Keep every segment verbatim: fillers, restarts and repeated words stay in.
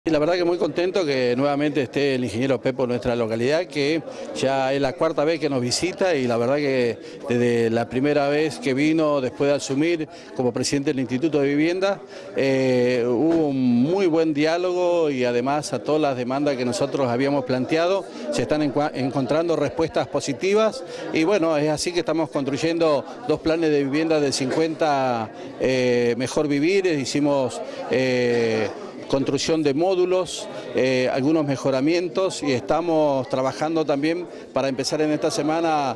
La verdad que muy contento que nuevamente esté el ingeniero Pepo en nuestra localidad, que ya es la cuarta vez que nos visita y la verdad que desde la primera vez que vino después de asumir como presidente del Instituto de Vivienda, eh, hubo un muy buen diálogo y además a todas las demandas que nosotros habíamos planteado se están encontrando respuestas positivas y bueno, es así que estamos construyendo dos planes de vivienda de cincuenta eh, Mejor Vivir, hicimos... Eh, construcción de módulos, eh, algunos mejoramientos y estamos trabajando también para empezar en esta semana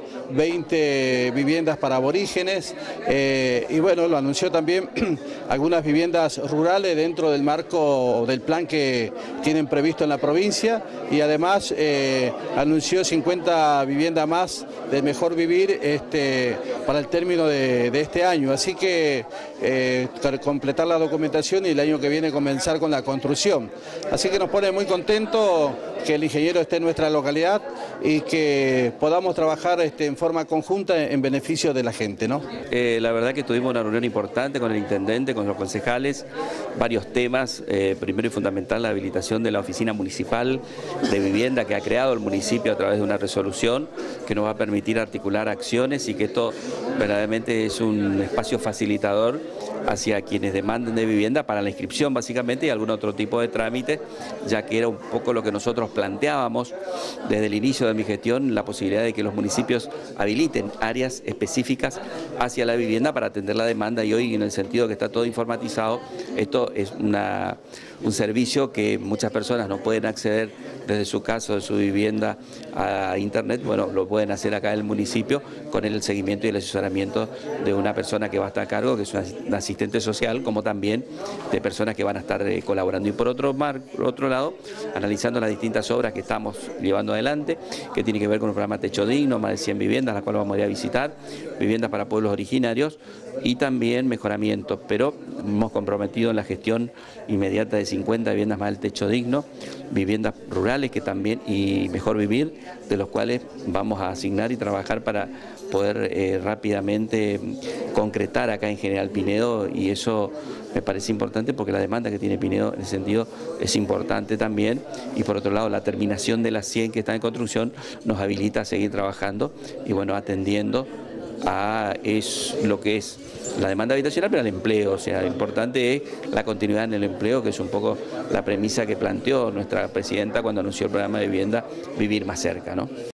veinte viviendas para aborígenes eh, y bueno, lo anunció también algunas viviendas rurales dentro del marco del plan que tienen previsto en la provincia y además eh, anunció cincuenta viviendas más del Mejor Vivir este, para el término de, de este año, así que eh, completar la documentación y el año que viene comenzar con la construcción. Así que nos pone muy contentos que el ingeniero esté en nuestra localidad y que podamos trabajar este, en forma conjunta en beneficio de la gente, ¿no? Eh, la verdad que tuvimos una reunión importante con el intendente, con los concejales, varios temas, eh, primero y fundamental la habilitación de la oficina municipal de vivienda que ha creado el municipio a través de una resolución que nos va a permitir articular acciones y que esto verdaderamente es un espacio facilitador hacia quienes demanden de vivienda para la inscripción básicamente y algún otro tipo de trámite, ya que era un poco lo que nosotros planteábamos desde el inicio de mi gestión, la posibilidad de que los municipios habiliten áreas específicas hacia la vivienda para atender la demanda y hoy en el sentido que está todo informatizado, esto es una, un servicio que muchas personas no pueden acceder desde su casa o de su vivienda a internet, bueno, lo pueden hacer acá en el municipio con el seguimiento y el asesoramiento de una persona que va a estar a cargo, que es una asistente social, como también de personas que van a estar eh, colaborando. Y por otro, mar, por otro lado, analizando las distintas obras que estamos llevando adelante, que tiene que ver con el programa Techo Digno, más de cien viviendas, las cuales vamos a ir a visitar, viviendas para pueblos originarios y también mejoramientos, pero hemos comprometido en la gestión inmediata de cincuenta viviendas más del Techo Digno, viviendas rurales que también y Mejor Vivir, de los cuales vamos a asignar y trabajar para poder eh, rápidamente concretar acá en General Pinedo y eso me parece importante porque la demanda que tiene Pinedo en ese sentido es importante también y por otro lado la terminación de las cien que están en construcción nos habilita a seguir trabajando y bueno, atendiendo a es lo que es la demanda habitacional, pero al empleo, o sea, lo importante es la continuidad en el empleo, que es un poco la premisa que planteó nuestra presidenta cuando anunció el programa de vivienda Vivir Más Cerca, ¿no?